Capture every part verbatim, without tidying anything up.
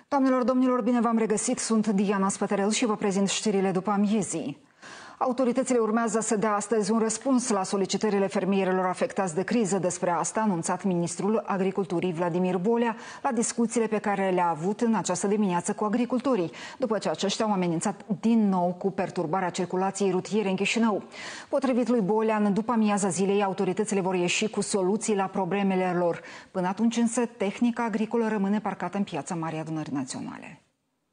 Doamnelor, domnilor, bine v-am regăsit. Sunt Diana Spătărel și vă prezint știrile după amiezii. Autoritățile urmează să dea astăzi un răspuns la solicitările fermierilor afectați de criză. Despre asta a anunțat ministrul Agriculturii Vladimir Bolea la discuțiile pe care le-a avut în această dimineață cu agricultorii, după ce aceștia au amenințat din nou cu perturbarea circulației rutiere în Chișinău. Potrivit lui Bolea, în după amiaza zilei, autoritățile vor ieși cu soluții la problemele lor. Până atunci însă, tehnica agricolă rămâne parcată în piața Marii Adunări Naționale.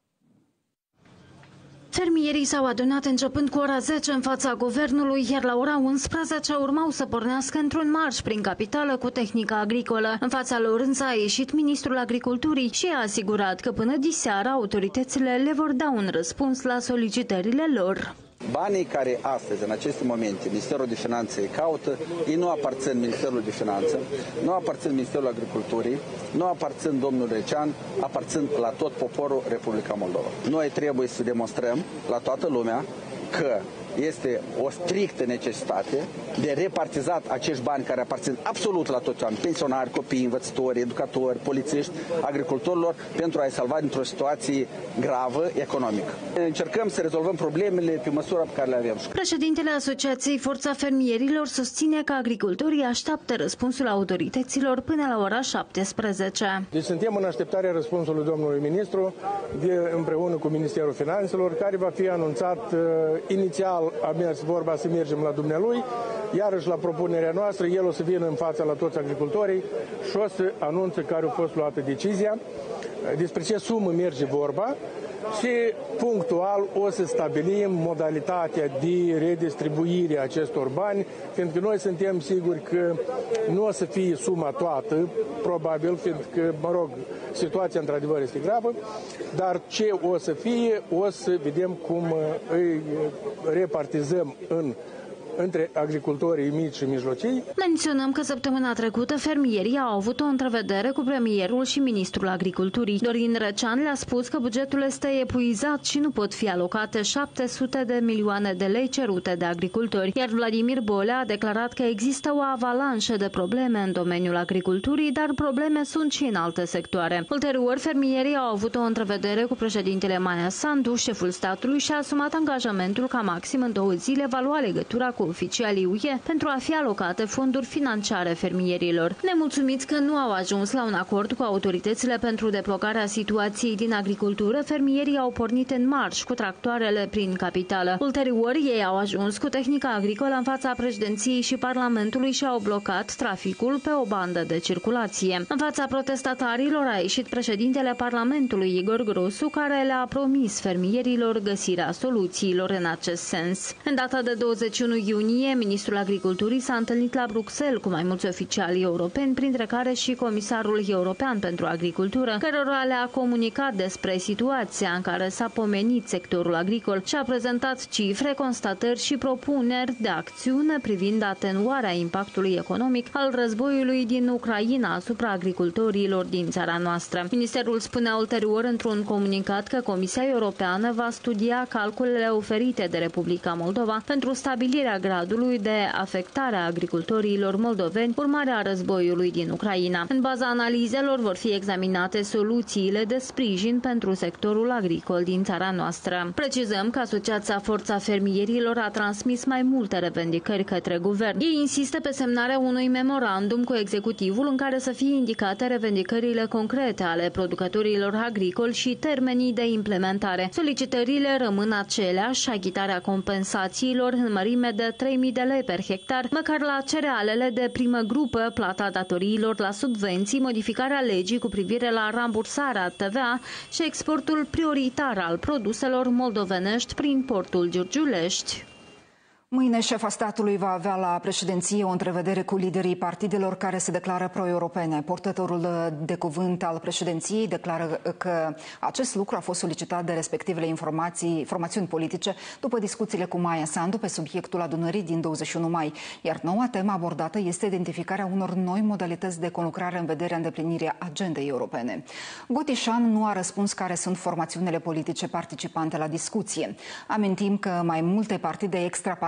Fermierii s-au adunat începând cu ora zece în fața guvernului, iar la ora unsprezece urmau să pornească într-un marș prin capitală cu tehnica agricolă. În fața lor însă a ieșit ministrul Agriculturii și a asigurat că până diseară autoritățile le vor da un răspuns la solicitările lor. Banii care astăzi, în aceste momente, Ministerul de Finanțe caută, ei nu aparțin Ministerului de Finanțe, nu aparțin Ministerul Agriculturii, nu aparțin domnului Recean, aparțin la tot poporul Republica Moldova. Noi trebuie să demonstrăm la toată lumea că este o strictă necesitate de repartizat acești bani care aparțin absolut la toți oameni, pensionari, copii, învățători, educatori, polițiști, agricultorilor, pentru a-i salva dintr-o situație gravă economică. Încercăm să rezolvăm problemele pe măsura pe care le avem. Președintele Asociației Forța Fermierilor susține că agricultorii așteaptă răspunsul autorităților până la ora șaptesprezece. Deci suntem în așteptarea răspunsului domnului ministru de, împreună cu Ministerul Finanțelor, care va fi anunțat uh, inițial. A mers vorba să mergem la dumnealui, iarăși la propunerea noastră, el o să vină în fața la toți agricultorii și o să anunțe care a fost luată decizia, despre ce sumă merge vorba și punctual o să stabilim modalitatea de redistribuire a acestor bani, pentru că noi suntem siguri că nu o să fie suma toată, probabil, pentru că, mă rog, situația într-adevăr este gravă, dar ce o să fie, o să vedem cum îi repartizăm în între agricultorii mici și mijlocii. Menționăm că săptămâna trecută fermierii au avut o întrevedere cu premierul și ministrul agriculturii. Dorin Recean le-a spus că bugetul este epuizat și nu pot fi alocate șapte sute de milioane de lei cerute de agricultori. Iar Vladimir Bolea a declarat că există o avalanșă de probleme în domeniul agriculturii, dar probleme sunt și în alte sectoare. Ulterior, fermierii au avut o întrevedere cu președintele Maia Sandu, șeful statului, și a asumat angajamentul ca maxim în două zile va lua legătura cu oficialii U E pentru a fi alocate fonduri financiare fermierilor. Nemulțumiți că nu au ajuns la un acord cu autoritățile pentru deblocarea situației din agricultură, fermierii au pornit în marș cu tractoarele prin capitală. Ulterior, ei au ajuns cu tehnica agricolă în fața președinției și Parlamentului și au blocat traficul pe o bandă de circulație. În fața protestatarilor a ieșit președintele Parlamentului, Igor Grosu, care le-a promis fermierilor găsirea soluțiilor în acest sens. În data de douăzeci și unu iunie, ministrul Agriculturii s-a întâlnit la Bruxelles cu mai mulți oficiali europeni, printre care și comisarul european pentru agricultură, cărora le-a comunicat despre situația în care s-a pomenit sectorul agricol și a prezentat cifre, constatări și propuneri de acțiune privind atenuarea impactului economic al războiului din Ucraina asupra agricultorilor din țara noastră. Ministerul spunea ulterior într-un comunicat că Comisia Europeană va studia calculele oferite de Republica Moldova pentru stabilirea gradului de afectare a agricultorilor moldoveni urmare a războiului din Ucraina. În baza analizelor vor fi examinate soluțiile de sprijin pentru sectorul agricol din țara noastră. Precizăm că Asociația Forța Fermierilor a transmis mai multe revendicări către guvern. Ei insistă pe semnarea unui memorandum cu executivul în care să fie indicate revendicările concrete ale producătorilor agricoli și termenii de implementare. Solicitările rămân aceleași: achitarea compensațiilor în mărime de trei mii de lei per hectar, măcar la cerealele de primă grupă, plata datoriilor la subvenții, modificarea legii cu privire la rambursarea T V A și exportul prioritar al produselor moldovenești prin portul Giurgiulești. Mâine, șefa statului va avea la președinție o întrevedere cu liderii partidelor care se declară pro-europene. Portătorul de cuvânt al președinției declară că acest lucru a fost solicitat de respectivele informații, formațiuni politice după discuțiile cu Maia Sandu pe subiectul adunării din douăzeci și unu mai. Iar noua temă abordată este identificarea unor noi modalități de conlucrare în vederea îndeplinirii agendei europene. Gotișan nu a răspuns care sunt formațiunile politice participante la discuție. Amintim că mai multe partide extraparlamentare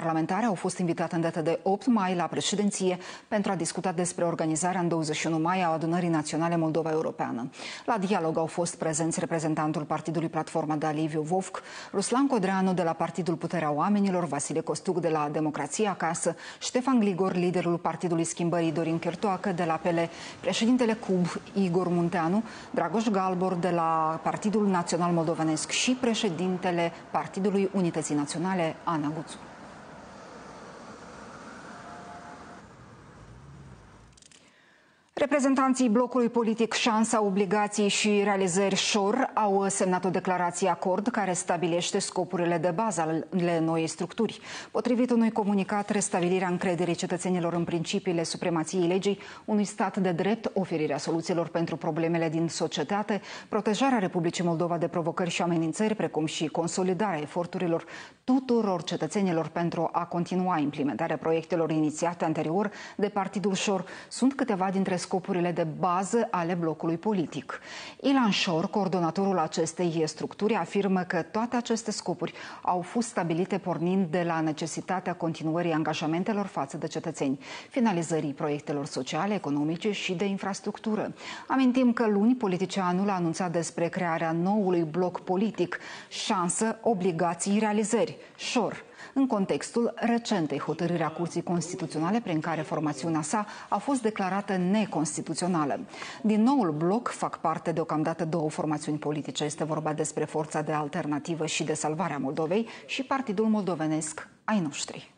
parlamentare au fost invitate în data de opt mai la președinție pentru a discuta despre organizarea în douăzeci și unu mai a Adunării Naționale Moldova Europeană. La dialog au fost prezenți reprezentantul Partidului Platforma de Liviu Vovc, Ruslan Codreanu de la Partidul Puterea Oamenilor, Vasile Costuc de la Democrație Acasă, Ștefan Gligor, liderul Partidului Schimbării Dorin Chertoacă de la P L, președintele C U B Igor Munteanu, Dragoș Galbor de la Partidul Național Moldovenesc și președintele Partidului Unității Naționale, Ana Guțu. Reprezentanții blocului politic Șansa, Obligații și Realizări Șor au semnat o declarație acord care stabilește scopurile de bază ale noii structuri. Potrivit unui comunicat, restabilirea încrederii cetățenilor în principiile supremației legii, unui stat de drept, oferirea soluțiilor pentru problemele din societate, protejarea Republicii Moldova de provocări și amenințări, precum și consolidarea eforturilor tuturor cetățenilor pentru a continua implementarea proiectelor inițiate anterior de Partidul Șor, sunt câteva dintre scopurile de bază ale blocului politic. Ilan Șor, coordonatorul acestei structuri, afirmă că toate aceste scopuri au fost stabilite pornind de la necesitatea continuării angajamentelor față de cetățeni, finalizării proiectelor sociale, economice și de infrastructură. Amintim că luni politicianul a anunțat despre crearea noului bloc politic Șansă, Obligații, Realizări, Șor, în contextul recentei hotărâri a Curții Constituționale prin care formațiunea sa a fost declarată neconstituțională. Din noul bloc fac parte deocamdată două formațiuni politice. Este vorba despre Forța de Alternativă și de Salvare a Moldovei și Partidul Moldovenesc Ai Noștri.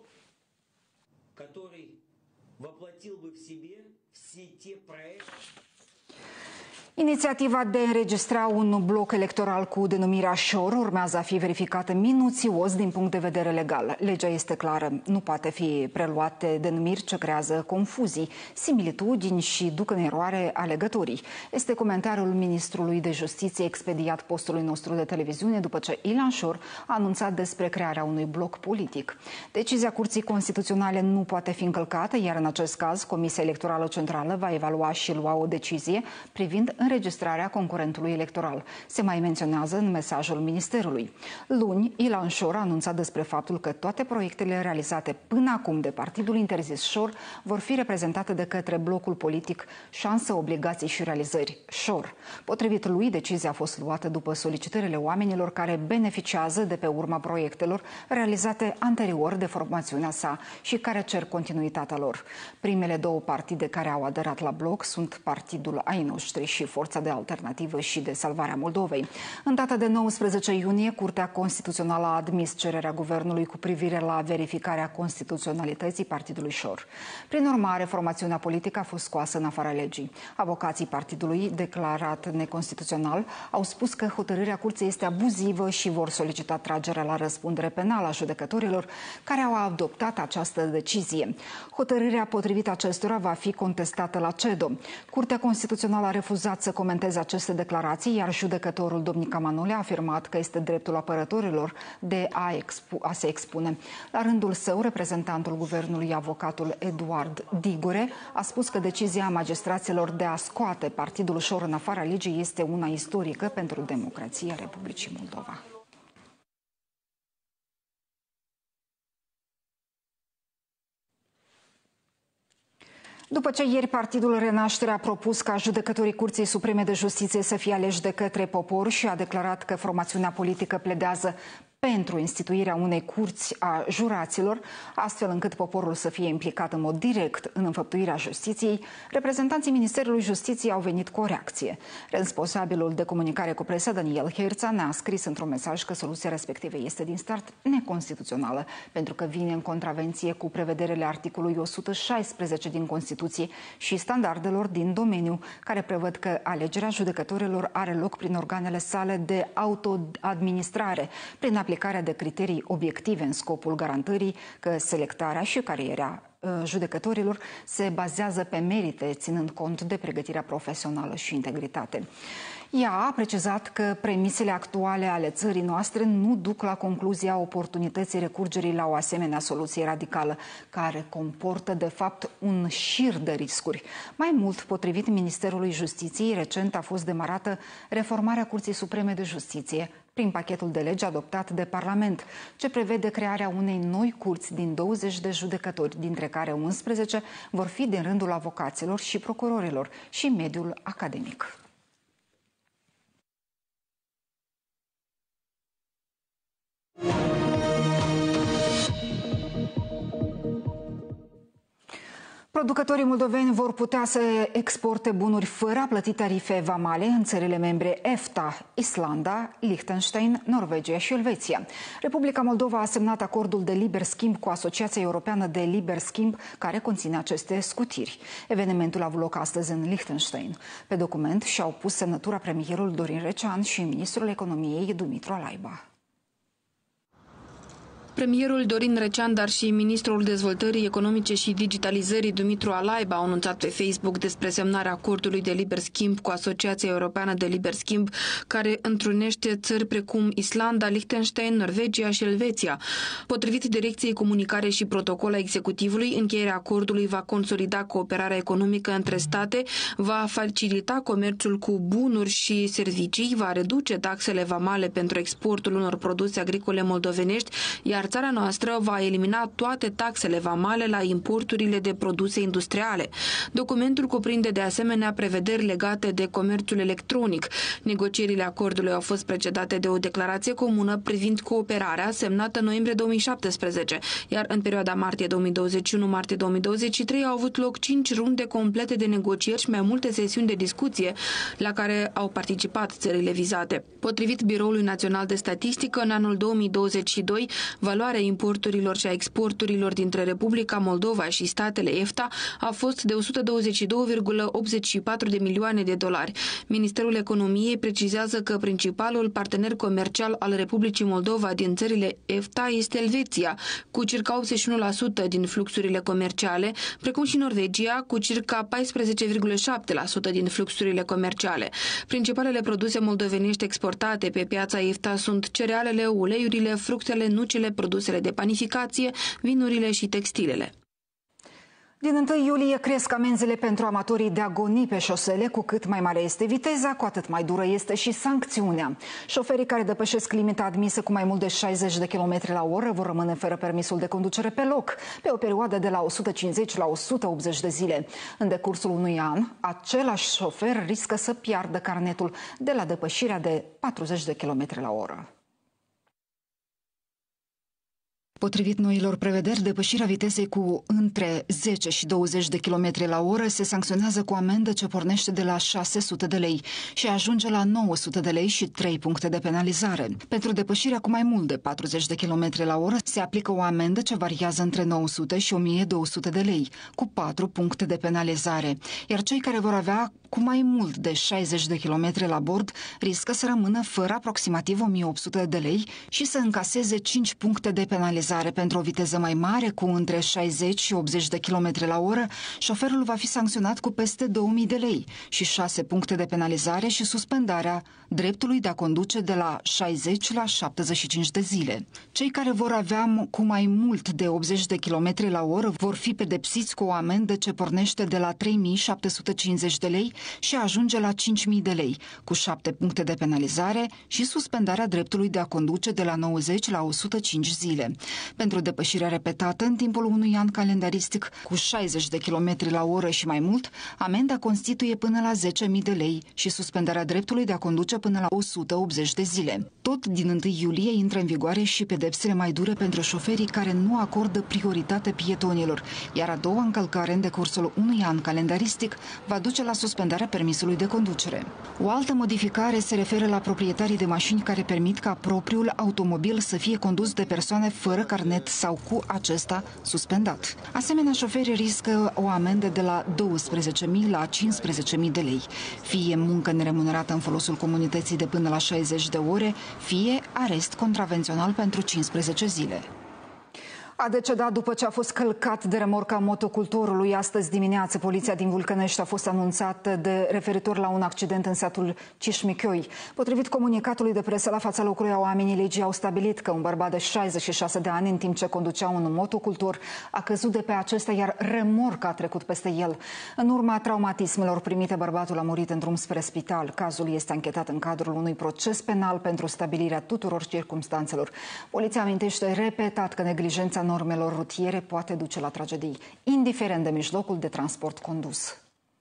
Inițiativa de a înregistra un bloc electoral cu denumirea Șor urmează a fi verificată minuțios din punct de vedere legal. Legea este clară. Nu poate fi preluate denumiri ce creează confuzii, similitudini și duc în eroare alegătorii. Este comentariul ministrului de Justiție expediat postului nostru de televiziune după ce Ilan Șor a anunțat despre crearea unui bloc politic. Decizia Curții Constituționale nu poate fi încălcată, iar în acest caz Comisia Electorală Centrală va evalua și lua o decizie privind înregistrarea concurentului electoral. Se mai menționează în mesajul Ministerului. Luni, Ilan Șor a anunțat despre faptul că toate proiectele realizate până acum de partidul interzis Șor vor fi reprezentate de către blocul politic Șansă, Obligații și Realizări Șor. Potrivit lui, decizia a fost luată după solicitările oamenilor care beneficiază de pe urma proiectelor realizate anterior de formațiunea sa și care cer continuitatea lor. Primele două partide care au aderat la bloc sunt Partidul Ai Noștri și Forța de Alternativă și de Salvare a Moldovei. În data de nouăsprezece iunie, Curtea Constituțională a admis cererea guvernului cu privire la verificarea constituționalității Partidului Șor. Prin urmare, formațiunea politică a fost scoasă în afara legii. Avocații partidului, declarat neconstituțional, au spus că hotărârea curții este abuzivă și vor solicita tragerea la răspundere penală a judecătorilor care au adoptat această decizie. Hotărârea potrivit acestora va fi contestată la C E D O. Curtea Constituțională a refuzat să comenteze aceste declarații, iar judecătorul Domnica Manole a afirmat că este dreptul apărătorilor de a, expu a se expune. La rândul său, reprezentantul guvernului, avocatul Eduard Digore, a spus că decizia magistraților de a scoate Partidul Șor în afara legii este una istorică pentru democrația Republicii Moldova. După ce ieri Partidul Renaștere a propus ca judecătorii Curții Supreme de Justiție să fie aleși de către popor și a declarat că formațiunea politică pledează pentru instituirea unei curți a juraților, astfel încât poporul să fie implicat în mod direct în înfăptuirea justiției, reprezentanții Ministerului Justiției au venit cu o reacție. Responsabilul de comunicare cu presa, Daniel Herța, ne-a scris într-un mesaj că soluția respectivă este din start neconstituțională, pentru că vine în contravenție cu prevederile articolului o sută șaisprezece din Constituție și standardelor din domeniu, care prevăd că alegerea judecătorilor are loc prin organele sale de autoadministrare, prin aplicarea de criterii obiective în scopul garantării că selectarea și cariera judecătorilor se bazează pe merite, ținând cont de pregătirea profesională și integritate. Ea a precizat că premisele actuale ale țării noastre nu duc la concluzia oportunității recurgerii la o asemenea soluție radicală, care comportă de fapt un șir de riscuri. Mai mult, potrivit Ministerului Justiției, recent a fost demarată reformarea Curții Supreme de Justiție prin pachetul de legi adoptat de Parlament, ce prevede crearea unei noi curți din douăzeci de judecători, dintre care unsprezece vor fi din rândul avocaților și procurorilor și mediul academic. Producătorii moldoveni vor putea să exporte bunuri fără a plăti tarife vamale în țările membre EFTA, Islanda, Liechtenstein, Norvegia și Elveția. Republica Moldova a semnat acordul de liber schimb cu Asociația Europeană de Liber Schimb, care conține aceste scutiri. Evenimentul a avut loc astăzi în Liechtenstein. Pe document și-au pus semnătura premierul Dorin Recean și ministrul economiei Dumitru Alaiba. Premierul Dorin Recean, dar și ministrul dezvoltării economice și digitalizării Dumitru Alaiba au anunțat pe Facebook despre semnarea acordului de liber schimb cu Asociația Europeană de Liber Schimb, care întrunește țări precum Islanda, Liechtenstein, Norvegia și Elveția. Potrivit Direcției Comunicare și Protocol a Executivului, încheierea acordului va consolida cooperarea economică între state, va facilita comerțul cu bunuri și servicii, va reduce taxele vamale pentru exportul unor produse agricole moldovenești, iar țara noastră va elimina toate taxele vamale la importurile de produse industriale. Documentul cuprinde de asemenea prevederi legate de comerțul electronic. Negocierile acordului au fost precedate de o declarație comună privind cooperarea semnată în noiembrie două mii șaptesprezece, iar în perioada martie două mii douăzeci și unu - martie două mii douăzeci și trei au avut loc cinci runde complete de negocieri și mai multe sesiuni de discuție la care au participat țările vizate. Potrivit Biroului Național de Statistică, în anul două mii douăzeci și doi, valoarea importurilor și a exporturilor dintre Republica Moldova și statele EFTA a fost de o sută douăzeci și doi virgulă optzeci și patru de milioane de dolari. Ministerul Economiei precizează că principalul partener comercial al Republicii Moldova din țările EFTA este Elveția, cu circa optzeci și unu la sută din fluxurile comerciale, precum și Norvegia, cu circa paisprezece virgulă șapte la sută din fluxurile comerciale. Principalele produse moldovenești exportate pe piața EFTA sunt cerealele, uleiurile, fructele, nucile, produsele de panificație, vinurile și textilele. Din întâi iulie cresc amenzile pentru amatorii de a goni pe șosele. Cu cât mai mare este viteza, cu atât mai dură este și sancțiunea. Șoferii care depășesc limita admisă cu mai mult de șaizeci de kilometri la oră vor rămâne fără permisul de conducere pe loc, pe o perioadă de la o sută cincizeci la o sută optzeci de zile. În decursul unui an, același șofer riscă să piardă carnetul de la depășirea de patruzeci de kilometri la oră. Potrivit noilor prevederi, depășirea vitezei cu între zece și douăzeci de kilometri la oră se sancționează cu amendă ce pornește de la șase sute de lei și ajunge la nouă sute de lei și trei puncte de penalizare. Pentru depășirea cu mai mult de patruzeci de kilometri la oră se aplică o amendă ce variază între nouă sute și o mie două sute de lei, cu patru puncte de penalizare. Iar cei care vor avea cu mai mult de șaizeci de kilometri la bord riscă să rămână fără aproximativ o mie opt sute de lei și să încaseze cinci puncte de penalizare. Pentru o viteză mai mare, cu între șaizeci și optzeci de kilometri la oră, șoferul va fi sancționat cu peste două mii de lei și șase puncte de penalizare și suspendarea dreptului de a conduce de la șaizeci la șaptezeci și cinci de zile. Cei care vor avea cu mai mult de optzeci de kilometri la oră vor fi pedepsiți cu o amendă ce pornește de la trei mii șapte sute cincizeci de lei și ajunge la cinci mii de lei, cu șapte puncte de penalizare și suspendarea dreptului de a conduce de la nouăzeci la o sută cinci zile. Pentru depășirea repetată în timpul unui an calendaristic cu șaizeci de kilometri la oră și mai mult, amenda constituie până la zece mii de lei și suspendarea dreptului de a conduce până la o sută optzeci de zile. Tot din întâi iulie intră în vigoare și pedepsele mai dure pentru șoferii care nu acordă prioritate pietonilor, iar a doua încălcare în decursul unui an calendaristic va duce la suspendarea permisului de conducere. O altă modificare se referă la proprietarii de mașini care permit ca propriul automobil să fie condus de persoane fără carnet sau cu acesta suspendat. Asemenea, șoferii riscă o amendă de la douăsprezece mii la cincisprezece mii de lei, fie muncă neremunerată în folosul comunității de până la șaizeci de ore, fie arest contravențional pentru cincisprezece zile. A decedat după ce a fost călcat de remorca motocultorului. Astăzi dimineață, poliția din Vulcănești a fost anunțată de referitor la un accident în satul Cișmichioi. Potrivit comunicatului de presă, la fața locului, oamenii legii au stabilit că un bărbat de șaizeci și șase de ani, în timp ce conducea un motocultor, a căzut de pe acesta, iar remorca a trecut peste el. În urma traumatismelor primite, bărbatul a murit în drum spre spital. Cazul este anchetat în cadrul unui proces penal pentru stabilirea tuturor circumstanțelor. Poliția amintește repetat că neglijența normelor rutiere poate duce la tragedii, indiferent de mijlocul de transport condus.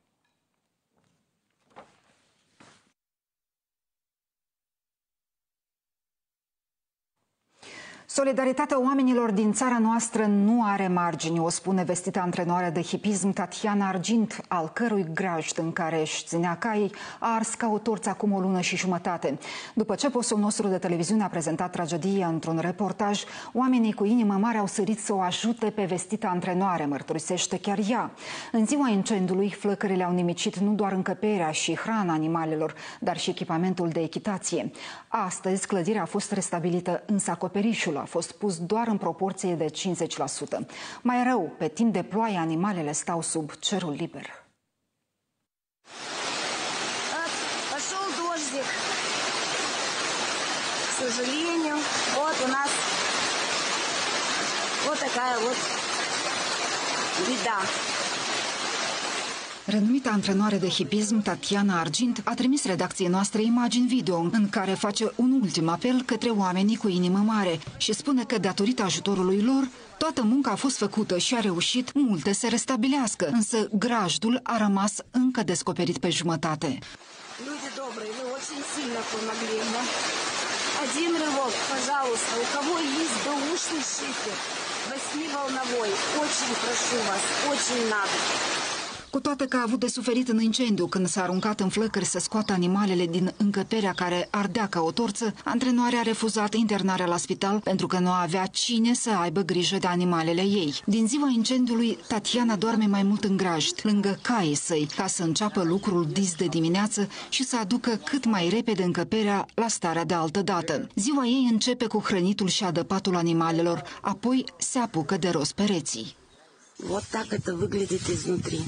Solidaritatea oamenilor din țara noastră nu are margini, o spune vestita antrenoare de hipism Tatiana Argint, al cărui grajd în care își ținea caii a ars ca o torță acum o lună și jumătate. După ce postul nostru de televiziune a prezentat tragedia într-un reportaj, oamenii cu inimă mare au sărit să o ajute pe vestita antrenoare, mărturisește chiar ea. În ziua incendiului, flăcările au nimicit nu doar încăperea și hrana animalelor, dar și echipamentul de echitație. Astăzi, clădirea a fost restabilită, însă acoperișul a fost pus doar în proporție de cincizeci la sută. Mai rău, pe timp de ploaie, animalele stau sub cerul liber. Пошел дождик. К сожалению, вот у нас вот такая вот беда. Renumita antrenoare de hipism, Tatiana Argint, a trimis redacției noastre imagini video în care face un ultim apel către oamenii cu inimă mare și spune că, datorită ajutorului lor, toată munca a fost făcută și a reușit multe să restabilească, însă grajdul a rămas încă descoperit pe jumătate. Люди добрые, вы очень сильно помогли нам. Один рывок, пожалуйста, у кого есть бэушный шифер, восьмиволновой, очень прошу вас, очень надо. Cu toate că a avut de suferit în incendiu când s-a aruncat în flăcări să scoată animalele din încăperea care ardea ca o torță, antrenoarea a refuzat internarea la spital pentru că nu avea cine să aibă grijă de animalele ei. Din ziua incendiului, Tatiana doarme mai mult în grajd, lângă caii săi, ca să înceapă lucrul dis de dimineață și să aducă cât mai repede încăperea la starea de altă dată. Ziua ei începe cu hrănitul și adăpatul animalelor, apoi se apucă de rost pereții. Вот так это выглядит изнутри.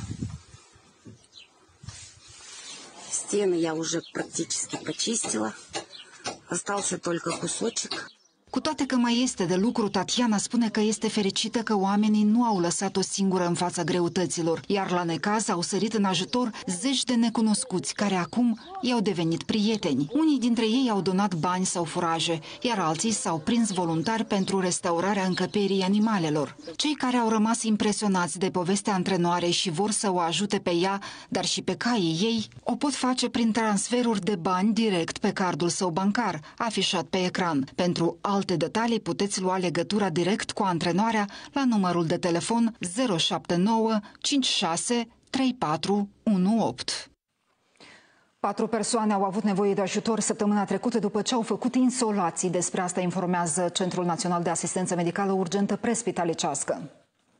Стены я уже практически почистила. Остался только кусочек. Cu toate că mai este de lucru, Tatiana spune că este fericită că oamenii nu au lăsat-o singură în fața greutăților, iar la necaz au sărit în ajutor zeci de necunoscuți, care acum i-au devenit prieteni. Unii dintre ei au donat bani sau furaje, iar alții s-au prins voluntari pentru restaurarea încăperii animalelor. Cei care au rămas impresionați de povestea antrenoare și vor să o ajute pe ea, dar și pe caii ei, o pot face prin transferuri de bani direct pe cardul său bancar, afișat pe ecran. Pentru alte detalii puteți lua legătura direct cu antrenoarea la numărul de telefon zero șapte nouă cinci șase trei patru unu opt. Patru persoane au avut nevoie de ajutor săptămâna trecută după ce au făcut insolații. Despre asta informează Centrul Național de Asistență Medicală Urgentă Prespitalicească.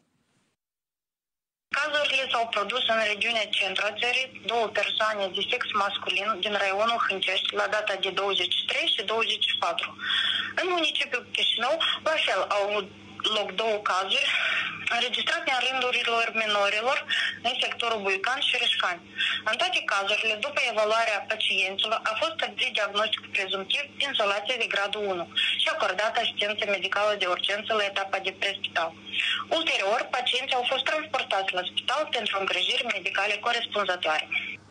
Cazurile s-au produs în regiunea centru a țării, două persoane de sex masculin din raionul Hâncești la data de douăzeci și trei și douăzeci și patru. În municipiul Chișinău, la fel, au avut loc două cazuri înregistrate în rândurilor minorilor în sectorul Buican și Reșcani. În toate cazurile, după evaluarea pacienților, a fost stabilit diagnostic prezumtiv insolație de gradul unu și acordată asistență medicală de urgență la etapa de prespital. Ulterior, pacienții au fost transportați la spital pentru îngrijiri medicale corespunzătoare.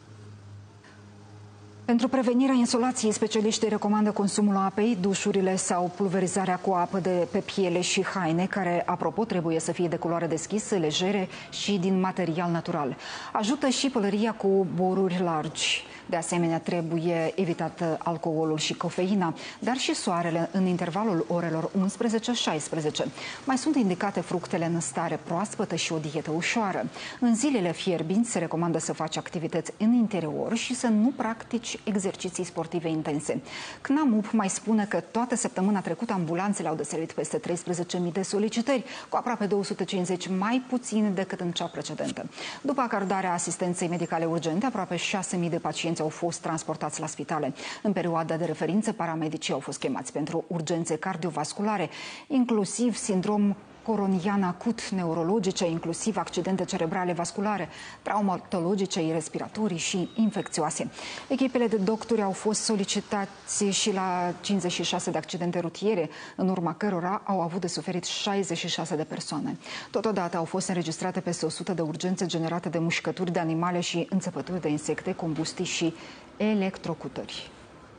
Pentru prevenirea insolației, specialiștii recomandă consumul apei, dușurile sau pulverizarea cu apă de pe piele și haine, care, apropo, trebuie să fie de culoare deschisă, legere și din material natural. Ajută și pălăria cu boruri largi. De asemenea, trebuie evitat alcoolul și cofeina, dar și soarele în intervalul orelor unsprezece șaisprezece. Mai sunt indicate fructele în stare proaspătă și o dietă ușoară. În zilele fierbinți se recomandă să faci activități în interior și să nu practici exerciții sportive intense. C N A M U P mai spune că toată săptămâna trecută ambulanțele au deservit peste treisprezece mii de solicitări, cu aproape două sute cincizeci mai puțin decât în cea precedentă. După acordarea asistenței medicale urgente, aproape șase mii de pacienți au fost transportați la spitale. În perioada de referință, paramedicii au fost chemați pentru urgențe cardiovasculare, inclusiv sindrom coronian acut, neurologice, inclusiv accidente cerebrale vasculare, traumatologice, respiratorii și infecțioase. Echipele de doctori au fost solicitați și la cincizeci și șase de accidente rutiere, în urma cărora au avut de suferit șaizeci și șase de persoane. Totodată au fost înregistrate peste o sută de urgențe generate de mușcături de animale și înțepături de insecte, combustii și electrocutări.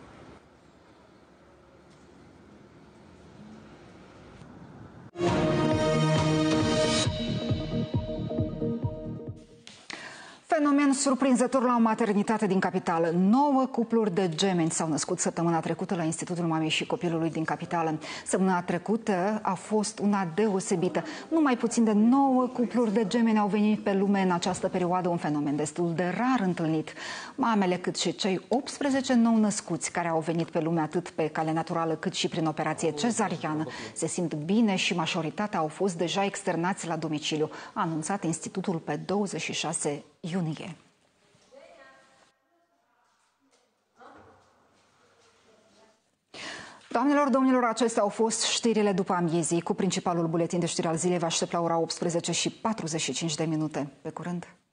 Fenomen surprinzător la o maternitate din capitală. Nouă cupluri de gemeni s-au născut săptămâna trecută la Institutul Mamei și Copilului din capitală. Săptămâna trecută a fost una deosebită. Numai puțin de nouă cupluri de gemeni au venit pe lume în această perioadă, un fenomen destul de rar întâlnit. Mamele, cât și cei optsprezece nou-născuți care au venit pe lume atât pe cale naturală cât și prin operație cezariană, se simt bine și majoritatea au fost deja externați la domiciliu, a anunțat Institutul pe douăzeci și șase iunie. Doamnelor, domnilor, acestea au fost știrile după amiezii. Cu principalul buletin de știri al zilei vă aștept la ora optsprezece și patruzeci și cinci de minute. Pe curând!